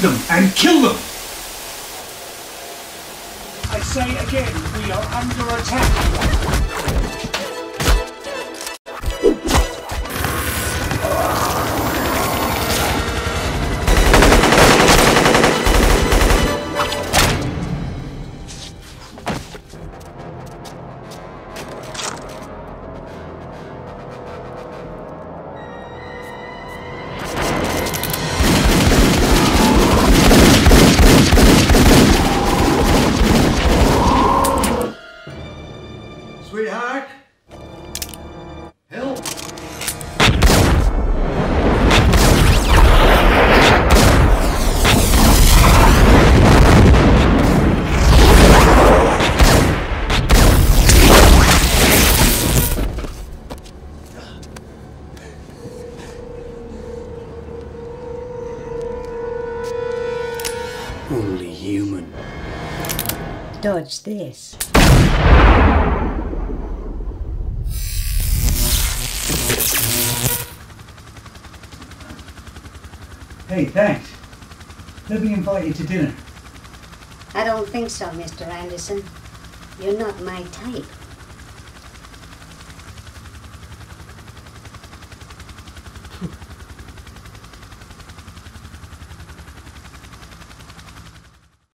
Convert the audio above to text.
them and kill them! I say again, we are under attack. Sweetheart? Help! Only human. Dodge this. Hey, thanks. Let me invite you to dinner. I don't think so, Mr. Anderson. You're not my type.